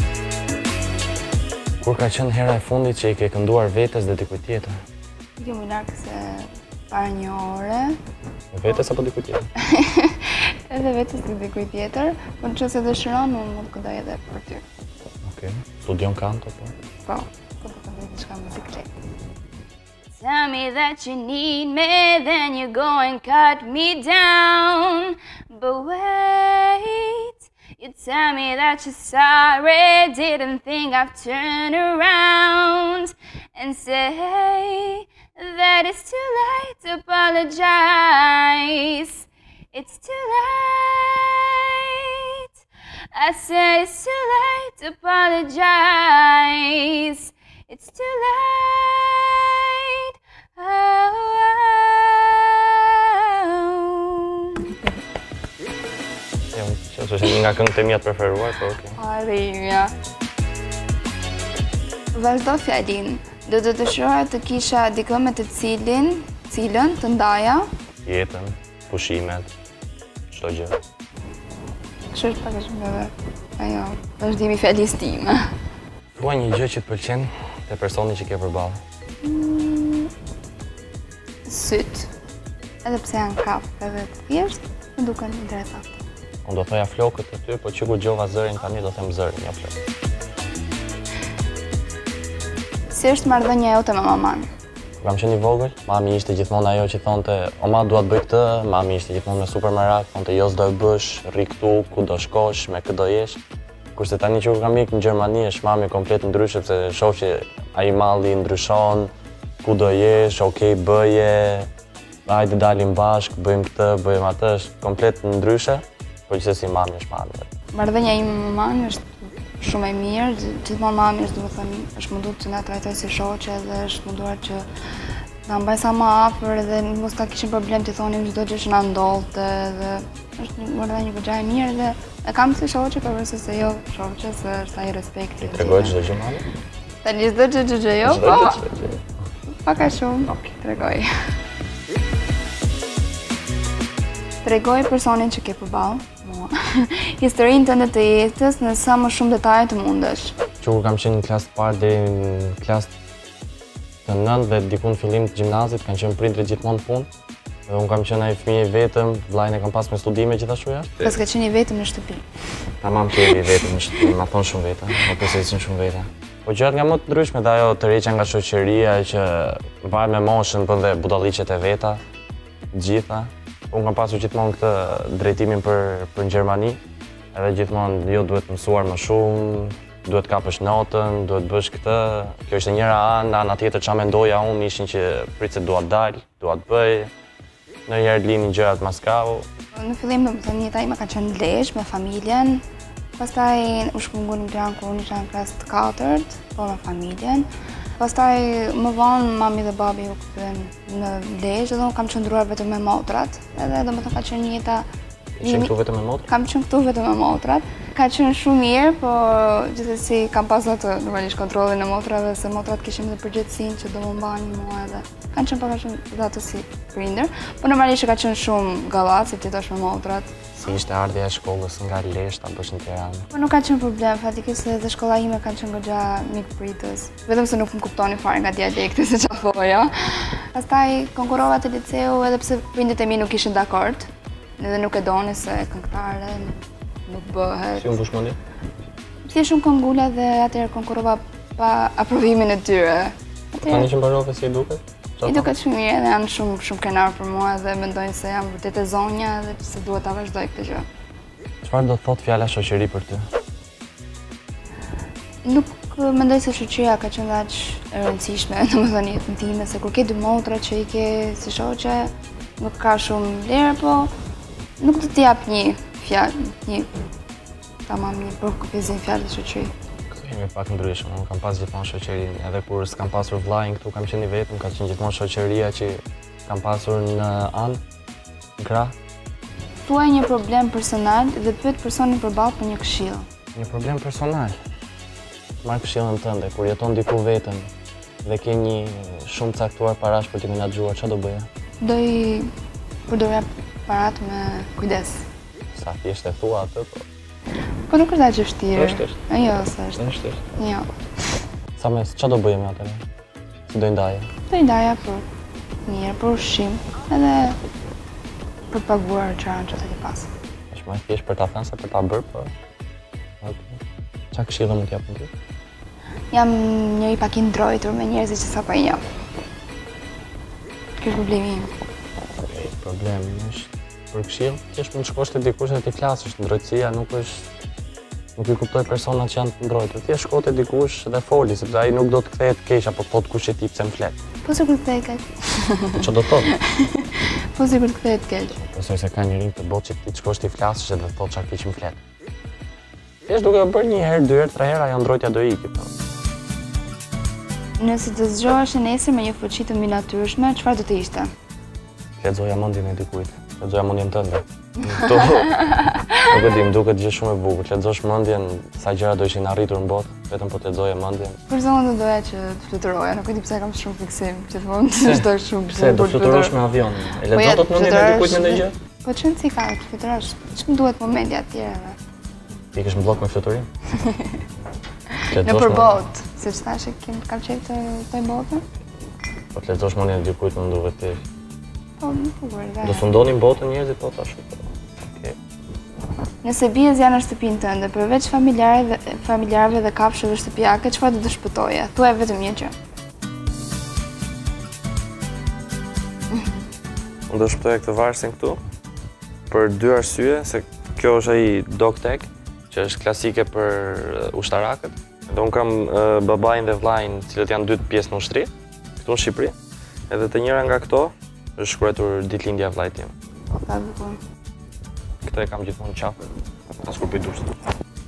Kur ka qenë hera e fundit që i ke kënduar vetes dhe dikujt tjetër? Nuk jam më larg se para një ore. Vetes apo dikujt tjetër? Edhe vetes dhe dikujt tjetër, por nëse dëshiron, unë mund të këndoj edhe për ty. Okej. Studion kanto po? Po, po të këndoj diçka muzikale. Tell me that you need me, then you go and cut me down. But wait, you tell me that you're sorry, didn't think I've turned around. And say that it's too late to apologize. It's too late. I said it's too late to apologize. It's too late. Oh, oh. Jo, që është një nga këngët e mia të preferuar, po okay. Edhe imja. Vazhdo fjalin. Do të dëshiroja të kisha dikë me të cilin, cilën të ndaja. Jetën, pushimet, çdo gjë. Kështu është pak e shumë edhe ajo, vazhdimi i fjalisë time. Thuaj një gjë që të pëlqen te personi që ke përballë. Mm, syt. Edhe pse janë kafë edhe të thjeshtë, më duken interesante. Unë do thoja flokët e ty, po që kur gjova zërin tani do them zërin, jo flokët. Si është marrëdhënia jote me maman? Kur kam qenë i vogël, mami ishte gjithmonë ajo që thonte, o ma dua të bëj këtë, mami ishte gjithmonë me super merak, thonte jo s'do e bësh, rri këtu, ku do shkosh, me kë do jesh. Kurse tani që kur kam ikë në Gjermani është mami komplet ndryshe, sepse shoh që ai malli ndryshon, ku do jesh, okej, bëje, hajde dalim bashkë, bëjmë këtë, bëjmë atë, është komplet ndryshe, por gjithsesi mami është mami. Marrëdhënia ime me maman është shumë e mirë, gjithmonë mami është, domethënë, është munduar që na trajtoj si shoqe dhe është munduar që na mbaj sa më afër dhe mos ta kishim problem të thonim çdo gjë që na ndodhte dhe është një marrëdhënie goxha e mirë dhe e kam si shoqe pavarësisht se jo shoqe, se është ai respekti. Tregoj çdo gjë mami? Tani çdo gjë gjë jo, po. Pak a shumë, tregoj. Tregoj personin që ke përballë, mua, historinë tënde të jetës në sa më shumë detaje të mundesh. Që kur kam qenë në klasë të parë deri në klasë të nëntë dhe diku në fillim të gjimnazit, kanë qenë prindrit gjithmonë punë. Dhe unë kam qenë ai fëmijë i vetëm, vllajën e kam pas me studime gjithashtu jashtë. Pas ka qenë i vetëm në shtëpi. Tamam që jemi i vetëm në shtëpi, ma thonë shumë veta, ma përsërisin shumë veta. Po gjërat nga më të ndryshme dhe ajo tërheqja nga shoqëria që varet me moshën, bën dhe budalliqet e veta, gjitha. Unë kam pasur gjithmonë këtë drejtimin për për në Gjermani, edhe gjithmonë jo duhet mësuar më shumë, duhet kapësh notën, duhet bësh këtë. Kjo ishte njëra anë, ana tjetër çfarë mendoja unë ishin që prit se dua të dal, dua të bëj. Ndonjëherë linin gjërat maskau. Në fillim domethënë jeta ime ka qenë lesh me familjen. Pastaj u shkëmbun në Gran kur isha në klasë të katërt, po me familjen. Pastaj më vonë mami dhe babi u kthyen në Lezhë dhe unë kam qëndruar vetëm me motrat. Edhe domethënë ka qenë jeta. Qenë këtu vetëm me motrat? Kam qenë këtu vetëm me motrat. Ka qenë shumë mirë, po gjithsesi kam pas atë normalisht kontrollin e motrave se motrat kishin dhe përgjegjësinë që do më mbajnë mua edhe. Kanë qenë pak a shumë ato si prindër, po normalisht ka qenë shumë gallat si ti thash me motrat. Si ishte ardhja e shkollës nga Lezhë ta bësh në Tiranë? Po nuk ka qenë problem, fatikisht edhe shkolla ime kanë qenë goxha mikpritës. Vetëm se nuk më kuptonin fare nga dialekti se çfarë thoja. Pastaj konkurrova te liceu edhe pse prindët e mi nuk ishin dakord, edhe nuk e donin se këngëtare nuk bëhet. Si unë bushmëndi? Thjesht shumë këngula dhe atëherë konkurrova pa aprovimin e tyre. Tani që mbarove si i duket? I duket shumë mirë dhe janë shumë shumë krenar për mua dhe mendojnë se jam vërtet e zonja dhe se duhet ta vazhdoj këtë gjë. Çfarë do thot fjala shoqëri për ty? Nuk mendoj se shoqëria ka qenë aq e rëndësishme në më thënë jetën time, se kur ke dy motra që i ke si shoqe, nuk ka shumë vlerë, po nuk do t'i jap një fjalë, një tamam një përkufizim fjalë shoqëri. Këtu jemi pak ndryshëm, unë kam pas gjithmonë shoqërinë, edhe kur s'kam pasur vllajin këtu kam qenë i vetëm, ka qenë gjithmonë shoqëria që kam pasur në anë, në krah. Thuaj një problem personal dhe pyet personin përballë për një këshill. Një problem personal. Marr këshillën tënde, kur jeton diku vetëm dhe ke një shumë caktuar parash për t'i menaxhuar, çfarë do bëje? Do i përdorja parat me kujdes. Sa thjesht e thua atë, po. Po nuk është aq e vështirë. Është, është. Jo, s'është. Është, është. Jo. Sa mes, çfarë do bëje me atë? Si do i ndaje? Do i ndaja për mirë, për ushqim, edhe për të paguar çfarë që të ke pas. Është më thjesht për ta thënë se për ta bërë, po. Çfarë këshillë mund t'japën ty? Jam njëri pak i ndrojtur me njerëzit që sapo i njoh. Ky është problemi im. Okej, problemi është për këshill, thjesht mund të shkosh te dikush dhe t'i flasësh. Ndrojtësia nuk është nuk i kuptoj personat që janë të ndrojtur. Thjesht shko te dikush dhe foli, sepse ai nuk do të kthehet keq apo thot kush e ti pse më flet. Po sikur të kthehet keq. Çfarë do thotë? Po sikur të kthehet keq. Besoj se ka njëri të botë që ti të shkosh t'i flasësh dhe thot çfarë keq më flet. Thjesht duke bërë një herë, dy herë, tre herë, ajo ndrojtja do iki. Nëse të zgjohesh nesër me një fuqi të mbinatyrshme, çfarë do të ishte? Lexoja mendjen e dikujt. Lexoja mendjen tënde. Kto? Nuk e di, më duket gjë shumë e bukur. Lexosh mendjen sa gjëra do ishin arritur në botë, vetëm po të lexoje mendjen. Për zonë do doja që të fluturoja, nuk e di pse kam shumë fiksim, gjithmonë të çdo shumë. Pse do fluturosh me avion? E lexon dot mendjen e dikujt me ndonjë gjë? Po çon si ka të fluturosh? Ç'm duhet momenti atje edhe. Ti kesh në blok me fluturim? Në përbot, se që thashe kem kam qef të toj botën? Po të lexosh mendjen e dikujt më duhet ti. Po, nuk u bërë. Do sundonin botën njerëzit po tash. Okej. Nëse bie zjarr në shtëpinë tënde, përveç familjarëve dhe familjarëve dhe kafshëve shtëpiake, çfarë do të shpëtoje? Thuaj vetëm një gjë. Unë do shpëtoja këtë varsin këtu për dy arsye, se kjo është ai dogtag, që është klasike për ushtarakët. Dhe unë kam uh, babajnë dhe vlajnë, cilët janë dy pjesë në ushtri, këtu në Shqipëri. Edhe të njëra nga këto, është shkruar ditëlindja e vllajt tim. Ka bukur. Këtë e kam gjithmonë qafë, as kur bëj dushtë.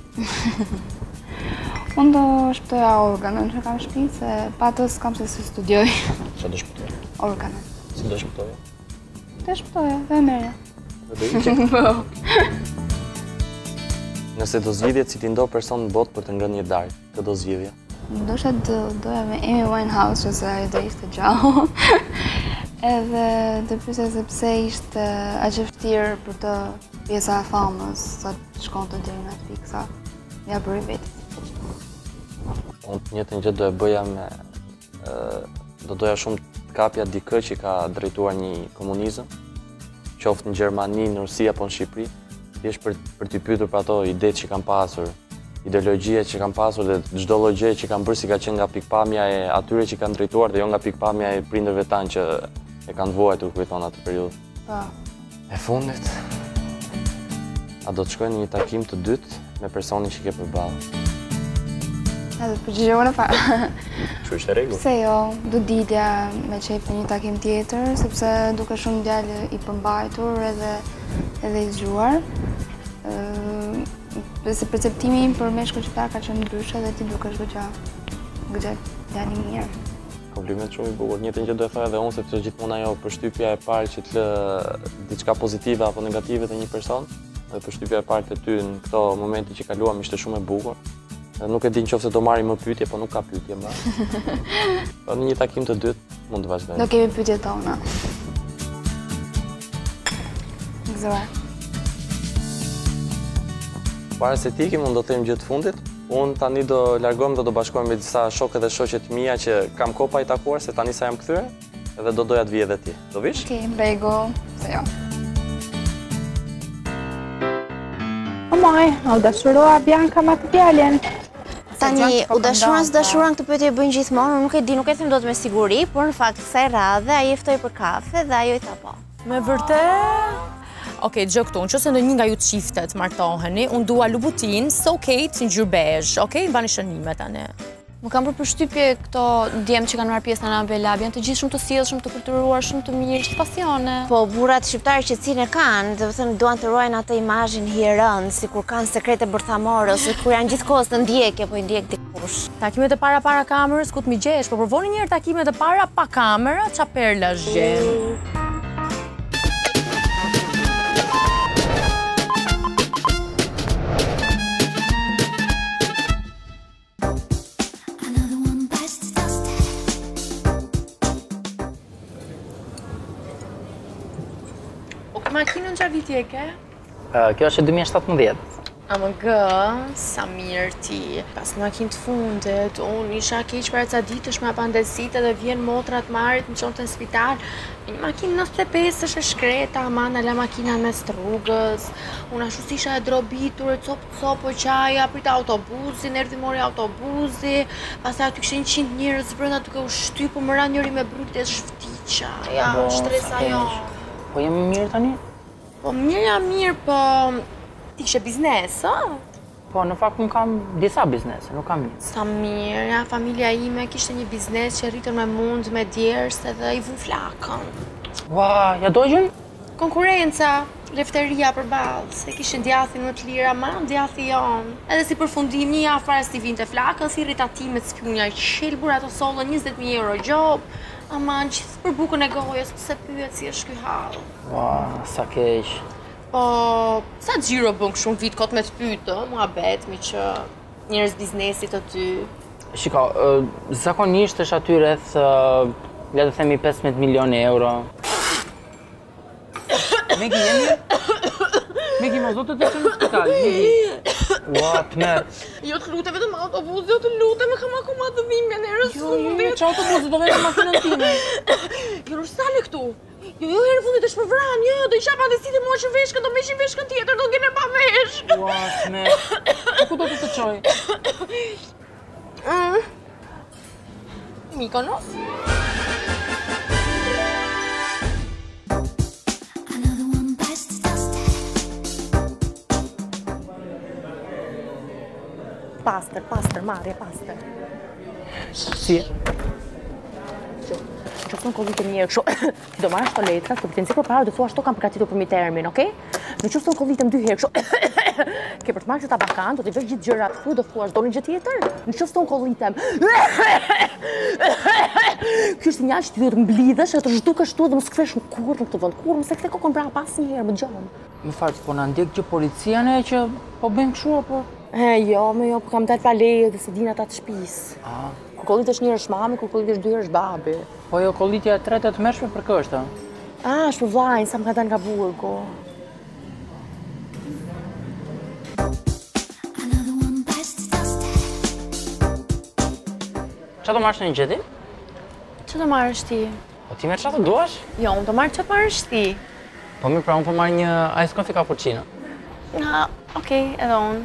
Unë do shpëtoja organën që kam në shtëpi, se pa të s'kam se si studioj. Çfarë do shpëtoja? Organën. Si do shpëtoja? Do shpëtoja, dhe e merja. Dhe do i qe? Nëse do zgjidhje si ti ndo person në botë për të ngrënë një darkë, kë do zgjidhje? Ndoshta do doja me Amy Winehouse, ose ajo do ishte gjallë. Edhe do pyesja se pse ishte aq e vështirë për të pjesa e famës, sa të shkonte deri në atë pikë, sa ja bëri vetë. Unë të njëjtën gjë do e bëja me do doja shumë të kapja dikë që ka drejtuar një komunizëm, qoftë në Gjermani, në Rusi apo në Shqipëri. Thjesht për, për t'i pyetur për ato idetë që kam pasur, ideologjia që kam pasur dhe çdo logje që kam bërë si ka qenë nga pikpamja e atyre që kanë drejtuar dhe jo nga pikpamja e prindërve tanë që e kanë vuajtur kujton atë periudhë. Po. E fundit, a do të shkoj në një takim të dytë me personin që ke përballë? A do të përgjigjesh pa. Kështu është e rregull. Pse jo, do dilja me qejf në një takim tjetër, sepse duke shumë djalë i përmbajtur edhe edhe i zgjuar. Ëh, se perceptimi im për meshkull shqiptar ka qenë ndryshe dhe ti dukesh goxha goxha djalë i mirë. Kompliment shumë i bukur. Njëtën gjë do e thoja edhe unë, sepse gjithmonë ajo përshtypja e parë që të lë diçka pozitive apo negative te një person, dhe përshtypja e parë te ty në këto momente që kaluam ishte shumë e bukur. Nuk e di nëse do marrim më pyetje, po nuk ka pyetje më. Po në një takim të dytë mund të vazhdojmë. Do kemi pyetjet tona. Gëzuar. Para se ti ikim, unë do të them gjë të fundit. Unë tani do largohem dhe do bashkohem me disa shokë dhe shoqet mia që kam kohë pa i takuar, se tani sa jam kthyer, edhe do doja të vi edhe ti. Do vish? Okej, rregull. Se jo. Omaj, u dashurua Bianca materialin. Tani, u dashuran së dashuran këtë pyetje e bëjnë gjithmonë, nuk e di, nuk e them dot me siguri, por në fakt kësaj radhe ai e ftoi për kafe dhe ajo i tha po. Me vërtet? Okej, gjë këtu, në qëse në një nga ju të qiftet martoheni, unë dua Louboutin, So Kate, në gjyrë bezh, okej? Bani shënime tani. Më kam për përshtypje këto djemë që kanë marrë pjesë në Anabel Lab, janë të gjithë shumë të sjellshëm, të kulturuar, shumë të mirë, të pasione. Po, burrat shqiptarë që cilën e kanë, dhe thënë duan të ruajnë atë imazhin hierën, sikur kanë sekrete bërthamore, ose kur janë gjithkohës të ndjekje, po i ndjek dikush. Takimet e para para kamerës, ku të mi gjesh, po provoni një herë takimet e para pa kamera, qa perlash gjen. Makinën që viti e ke? Kjo është e dy mijë e shtatëmbëdhjetë. A më gë, sa mirë ti. Pas në makinë të fundit, unë isha keq për e ca ditësh me apandesitë dhe vjen motrat marit më qonë të në spital. Një makinë nëzet e pesë është e shkreta, aman ala makina në mes të rrugës. Unë ashtu si isha e drobitur, e copë copë o qaja, prita autobusin, erdi mori autobusi, pastaj aty kështë një qindë njërës brënda duke u shtypu, më ra njëri me brytje shvtiqa, ja, shtresa jo. Po jam mirë tani? Po mirë jam mirë, po ti kishe biznes, a? Po në fakt unë kam disa biznese, nuk kam një. Sa mirë, ja, familja ime kishte një biznes që rritën me mund, me djerës edhe i vu flakën. Ua, ja dojgjën? Konkurenca, lefteria për balë, se kishin djathin më të lira, ma djathi jonë. Edhe si përfundim një javë para si vinte flakën, si rritatimet s'pjunja i qilbur, ato sollën njëzet mijë euro gjobë. Aman, gjithë për bukën e gojës, pëse pyet si është ky halë. Ua, sa keq. Po, sa gjiro bën kështu vit kot me të pytë, mua bet, mi që njerëz biznesit të ty. Shiko, zakonisht është aty rreth, le të themi pesëmbëdhjetë milion euro. Megi, jemi? Megi, ma zotë të të në spital, Megi. Ua, të merë. Jo të lute vetëm autobusi, jo të lute, me kam akoma të dhimbje në erës fundit. Jo, jo, që autobusi, do vetëm makinën time. Jo, rësale këtu. Jo, jo, herë fundit është për vran, jo, do isha pandesitë mua që veshkën, do meshin veshkën tjetër, do gene pa vesh. Ua, të merë. Po ku do të të qoj? Mykonos. Pastër, pastër, marje, pastër. Si? Që kënë kollit e mirë kështu, do marrë shto letra, të përtenzi për para, do thua shto kam përgatitur për mi termin, okej? Në që kënë kollit e më dy herë kështu, ke për të marrë që ta bakan, do t'i vesh gjithë gjërat këtu, do thua shdo një gjë tjetër, në që kënë kollit e më. Kjo është sinjal që ti duhet mblidhesh e të zhduke shtu dhe më s'kthesh në kur në këtë vënd, kur më se kthe kokën pra pas një herë, më gjonë. Më farë, po në ndjek gjë policia ne që po bëjmë këshu, apo? E, jo, me jo, po kam dalë pa leje dhe se dina ta të shpis. A? Kur kollit është njërë është mami, kur kollit është dy herë është babi. Po jo, kollitja e tretë të mërshme për kështë, a? A, është për vlajnë, sa më ka dalë nga burgu. Qa do marrësh në një gjeti? Qa do marrësh ti? Po ti merë qa të duash? Jo, unë do marrë qa të marrësh ti. Po mirë, pra unë po marrë një ice coffee cappuccino. Na, okej, edhe unë.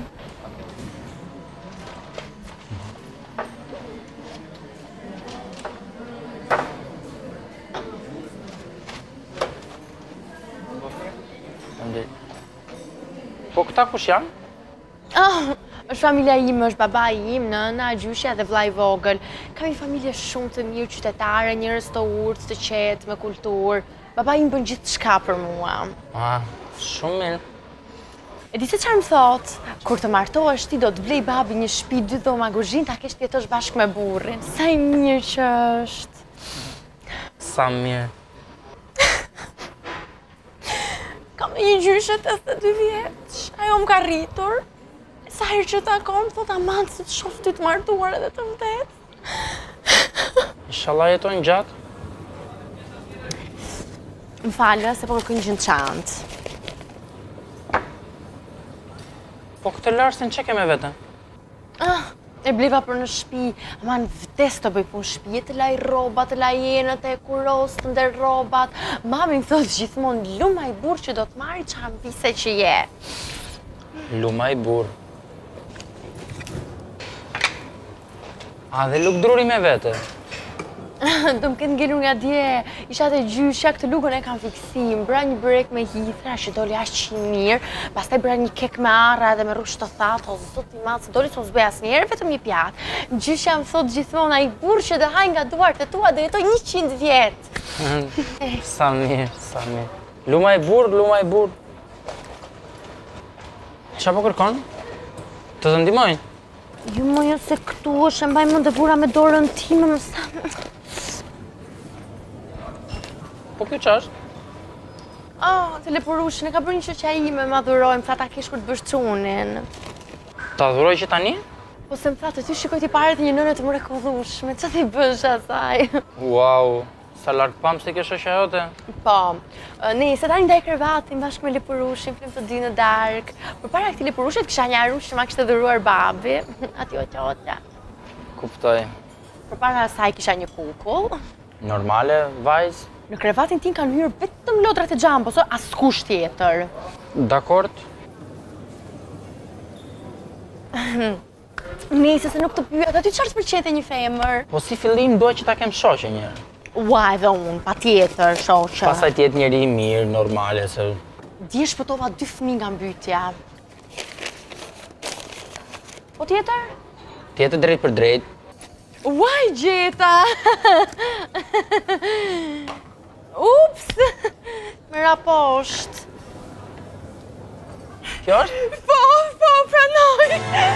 Po këta kush janë? Ah, është familja ime, është baba im, nëna, gjyshja dhe vllai i vogël. Kam një familje shumë të mirë qytetare, njerëz të urtë, të qetë, me kulturë. Baba im bën gjithçka për mua. Ah, shumë mirë. E di se çfarë më thot? Kur të martohesh ti do të blej babi një shtëpi dy dhoma kuzhinë, ta kesh të jetosh bashkë me burrin. Sa i mirë që është. Sa mirë. Kam një gjyshe tetëdhjetë e dy vjeç. Ajo më ka rritur. Sa herë që ta kom, thot aman se të shoh ty të martuar edhe të vdesh. Inshallah jetojnë gjatë. Më falë, se po kërkoj një gjë çantë. Po këtë larsin që ke me vete? Ah, e bliva për në shtëpi. Aman vdes të bëj punë shtëpi, të laj rrobat, të laj jenët e kuros, të nder rrobat. Mami më thot gjithmonë luma i burr që do të marri çfarë mbise që je. Luma i burr. A dhe luk druri me vete? Do më këtë ngelur nga dje, isha të gjysha, këtë lugën e kam fiksim, bra një brek me hithra, që doli ashtë që mirë, pastaj bra një kek me arra edhe me rrush të thatë, o zot i madhë, se doli s'o zbej as njerë, vetëm një pjatë. Gjysha më thot gjithmonë, ai burë që dhe haj nga duart e tua, dhe jetoj njëqind vjetë. Sa mirë, sa mirë. Luma e burë, luma e burë. Qa po kërkon? Të të ndimoj? Ju mojo se këtu është, mbaj më dhe bura me dorën time, më sa... Po kjo qa është? Oh, teleporushin, e ka bërë një që qa ime, ma dhurojmë, tha ta kesh kur të bësh qunin. Ta dhuroj që tani? Po se më tha të ty shikoj t'i pare të një nënë të mrekullueshme, që t'i bësh asaj? Wow, sa larkë pam se kjo shoqja jote? Po, ne, se tani ndaj krevatin bashkë me Lipurushin, flim të dy në darkë. Për para këti Lipurushit kisha një arush që ma kishte dhuruar babi, ati o qota. Kuptoj. Për para asaj kisha një kukull. Normale, vajz? Në krevatin tim kanë hyrë vetëm lodrat e Xhambos, as kush tjetër. Dakord. Nese, se nuk të pyet, aty çfarë të pëlqente një femër? Po si fillim doja që ta kem shoqe një. Ua, edhe unë, pa tjetër, shoqe. Pastaj tjetë njeri i mirë, normale, se... Dje shpëtova dy fëmijë nga mbytyja. Po tjetër? Tjetër drejt për drejt. Uaj, gjeta! Ups! Me raposht. Kjo është? Po, po, pranoj!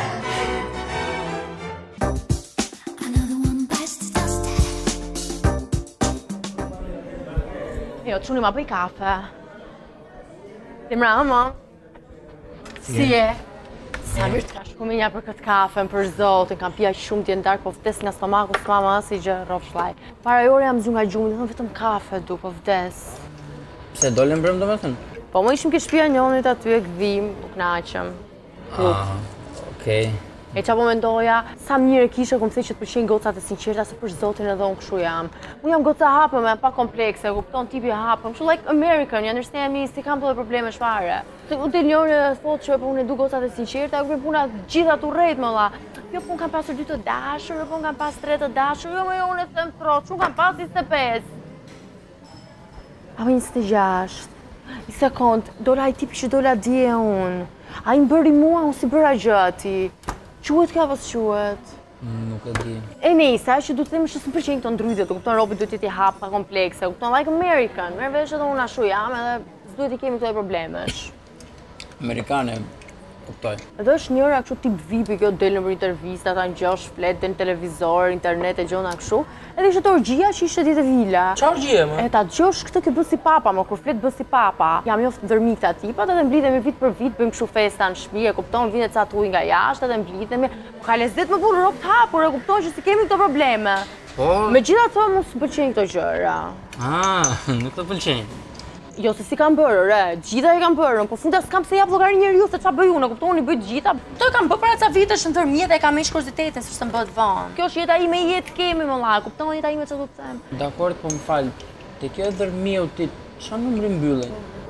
Jo, çuni ma bëj kafe. Ti mra, ma? Si e? Sa mirë të ka shku me nja për këtë kafen, për zotin, kam pija shumë t'jen dark, po vdes nga stomaku s'mama si gjë rrov shlaj. Para jore jam zhu nga gjumë, dhe thëmë vetëm kafe du, po vdes. Se dole mbrëm do me thënë? Po më ishim ke shtëpia njonit aty e gdhim, u knaqëm. Ah, okej. E qa po mendoja, sa mirë kishe kom thej që të pëlqejnë gocat e sinqerta, se për zotin edhe unë këshu jam. Unë jam goca hapëm, pa komplekse, kupton tipi hapëm, kështu like American, you understand me, si kam të dhe probleme shfare. Se u të njërë thot që po unë e du gocat e sinqerta, u kërë puna gjitha të rejt më la. Jo, po unë kam pasur dy të dashur, po unë kam pas tre të dashur, jo me jo unë e them trot, që unë kam pas njëzet e pesë. Apo njëzet e gjashtë. Një sekund, dola i tipi që dola dje unë. A i më bëri mua, unë si bëra gjati. Quhet ka pas quhet? Nuk e di. E nejsa, që du të themë që së pëlqejnë këto ndrydhje, të kupton robit duhet t'i hap pa komplekse, kupton like American, merr vesh edhe unë ashtu jam edhe s'duhet i kemi këto problemesh. Amerikane, kuptoj. Edhe është njëra kështu tip V I P, kjo del në për intervista, ta ngjosh flet, del në televizor, internet e gjona kështu. Edhe ishte të orgjia që ishte ditë vila. Qa orgjie, më? E ta gjosh këtë kjo bës si papa, më kur flet bës si papa. Jam joft ndërmik këta tipat edhe mblidhemi vit për vit, bëjmë kështu festa në shtëpi, e kupton, vinë ca tuj nga jashtë edhe mblidhemi. Ka lezet më punë rob të hapur, e kupton që si kemi këto probleme. Po. Megjithatë mos pëlqejnë këto gjëra. Ah, nuk të pëlqejnë. Jo, se si kam bërë, re, gjitha e kam bërë, po funda s'kam se jap llogari njeriu se çfarë bëj unë, kuptoni, bëj të gjitha. Këto e kam bërë para ca vitesh në tërmjet e kam me shkurzitetin, se s'm bëhet vonë. Kjo është jeta ime, jetë kemi më valla, kuptoni jeta ime çfarë do të them. Dakord, po më fal. Te kjo dërmiu ti çfarë numri mbyllen?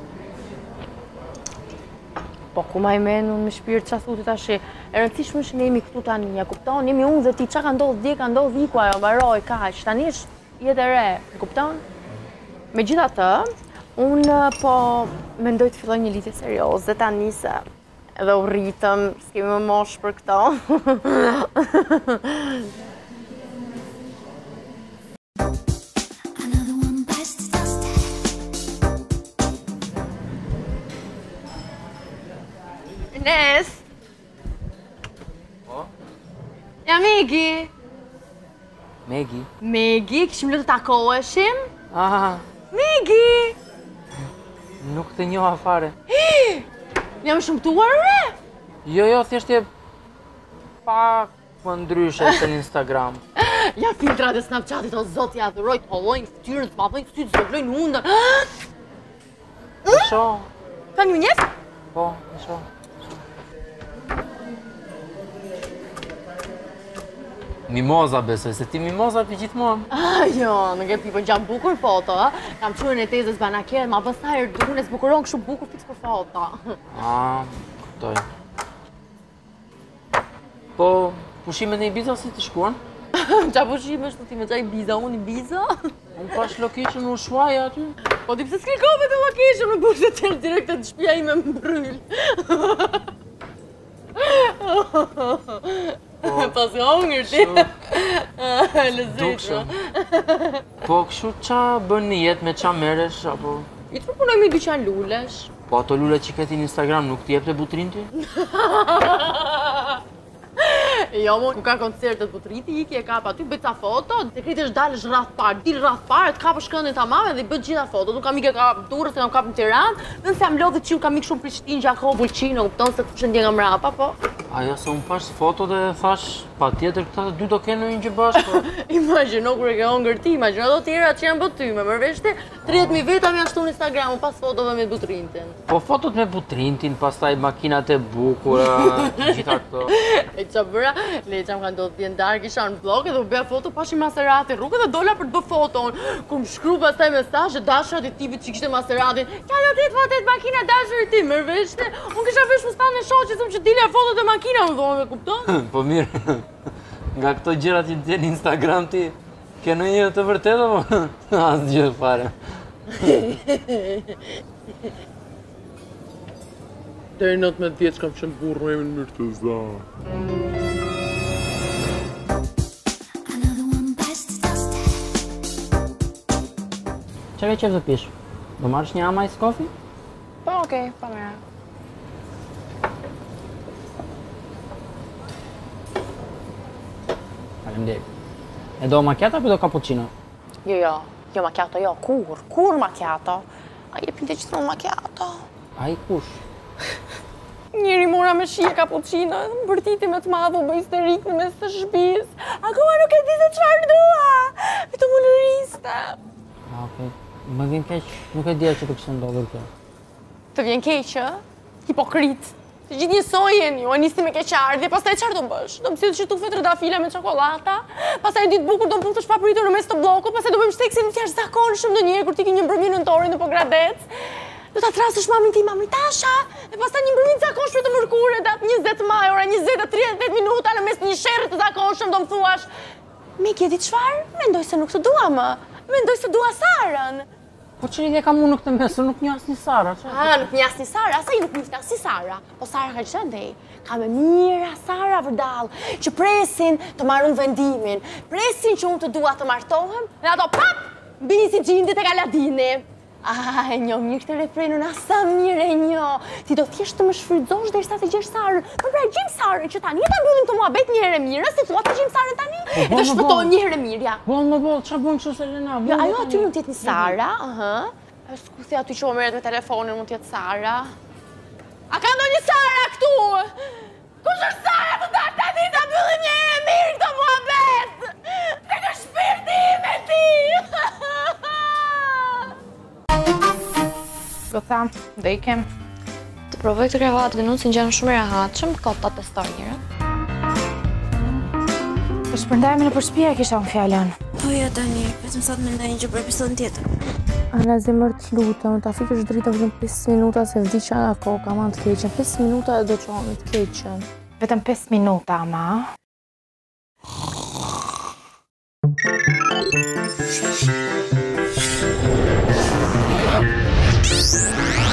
Po ku ma i men unë me shpirt çfarë thotë tash. E rëndësishme është ne jemi këtu tani, ja kupton, jemi unë dhe ti, çka ka ndodhur dje, ka ndodhur viku ajo, mbaroi kaq. Tani është jetë e re, e kupton? Megjithatë, unë po mendoj të filloj një lidhje serioze tani se edhe u rritëm, s'kemi më mosh për këto. Nes! Po? Ja, Megi! Megi? Megi, kishim le të takoheshim? Ah, Megi! nuk të njoha fare. Jam shëmtuar, re? Jo, jo, thjesht je pak më ndryshe se në Instagram. Ja filtrat e Snapchatit, o zot, ja dhuroj të hollojnë ftyrën, të mapojnë fytyrën, të vlojnë undër. Në sho? Ka një njës? Po, në sho. Mimoza besoj, se ti mimoza pi gjithmonë. Ah, jo, nuk e pi, po gjam bukur foto, ha? Kam qurën e tezës banakeret, ma bës tajrë dune, s'bukuron kështu bukur fix për foto. Ah, kuptoj. Po, pushimet në Ibiza si të shkuan? Qa pushime shtu ti me qaj Ibiza, unë Ibiza? Unë pash location në Ushuaia aty. Po ti pse s'klikove të location, më bërë të tërë direkt të shpia ime më bryll. Pas nga hungër ti. Lëzitro. Po kështu qa bën një jetë me qa meresh, apo? I të përpunoj me dyqan lulesh. Po ato lule që këti në Instagram nuk t'i jep të butrin ti? Jo, mo, ku ka koncertet butriti, iki e kap aty, bëjt ca foto, të kriti është dalësh rrath parë, dilë rrath parë, të kapë shkëndin ta mame dhe i bëjt gjitha foto. Nuk kam ike ka durës, të kam kap në Tiranë, nëse jam lodhë që ju kam ikë shumë Prishtinë, Gjakovo, Bulqino, kupton se të shëndje nga mrapa, po? Aja se unë pash foto dhe thash, pa tjetër këta të dy do kenë në një gjë bashkë. Imagino kur e ke hongër ti, imagino do tjera që janë bëtyme, mërveshte tridhjetë mijë veta më janë shtu në Instagram, pas fotove me butrintin. Po fotot me butrintin, pastaj makinat e bukura, gjitha këto. E qa bëra, le që më kanë do të vjen dark, isha në blog edhe u bëja foto, pashi Maserati rrugë dhe dola për të bë foton. Ku më shkru pastaj mesazhe dashurat e tipit që kishte Maseratin. Ka do tjetë fotet makina dashurit ti, mërveshte. Unë kisha vesh fustanin e shoqit, thëmë që dilja fotot e makina, më dhome, me kupton? Po mirë, nga këto gjëra që të në Instagram ti, ke në një të vërtetë, po? Asë gjë fare. Deri nëntëmbëdhjetë vjeç kam qenë burru e më në mirë të za. Qëve qef të pish? Do marrësh një ama ice coffee? Po, okej, pa mëra. Faleminderit. E do macchiato apo do cappuccino? Jo, jo, jo macchiato, jo, kur, kur macchiato? A je pinte gjithmonë macchiato. Ai kush? Njëri mora me shije cappuccino, edhe më bërtiti me të madhu, bë histerik në mes të shtëpis. Akoma nuk e di se çfarë dua, vetëm më lëriste. Ah, okej. Më vjen keq, nuk e dija që të kishte ndodhur kjo. Të vjen keq, ë? Hipokrit. Të gjithë njësoj jeni ju, e nisi me keqardhje, pastaj çfarë do bësh? Do më sjellësh tufe trëndafila me çokolata, pastaj ditë bukur do mputesh pa pritur në mes të bllokut, pastaj do bëjmë seksin të jashtëzakonshëm ndonjëherë kur ti ke një mbrëmje nëntore në Pogradec. Do ta trasësh mamin tim, mami Tasha, dhe pastaj një mbrëmje të zakonshme të mërkurë datë njëzet maj, ora njëzet e tridhjetë e tetë minuta në mes të një sherrri të zakonshëm do më thuash, Miki, e di çfarë? Mendoj se nuk të dua më. Mendoj se dua Sarën. Po që lidhje kam unë në këtë mesë, nuk një asë një Sara, që? A, nuk një asë një Sara, asa i nuk një asë një Sara. Po Sara ka që ndej, ka me mira Sara vërdal, që presin të marrën vendimin, presin që unë të dua të martohem, dhe ato pap, bini si gjindit e Galadini. A, e njo, mirë këtë refrenun, asa mirë e njo. Ti do thjesht të më shfrytzosh dhe ishta të gjesh Sarën. Për pra gjim Sarën që tani, ta mbyllim të muhabet një herë mirë, si thua të gjim Sarën tani, e të shpëtojmë një herë mirë, ja. Bolë më bolë, qa bënë që Selena? Jo, ajo aty mund tjetë një Sara, aha. Skuthi aty që o meret me telefonin mund tjetë Sara. A ka ndo një Sara këtu? Kush është Sara të darë tani ta mbyllim një herë mirë këtë muhabet? Se ka shpirti me ti! Do tham, dhe i kem. Të provoj këtë kravatë dhe nunë si në gjenë shumë e rahatëshëm, ka ta testoj njëra. Për shpërndajme në përshpia e kisha unë fjallën. Po ja tani, vetëm sa të mendoj një gjë për episodin tjetër. Ana zemër të lutem, ta fikësh drita vetëm pesë minuta se vdi që ana koka, ma të keqen. pesë minuta e do qohemi të keqen. Vetëm pesë minuta, ma. Yeah.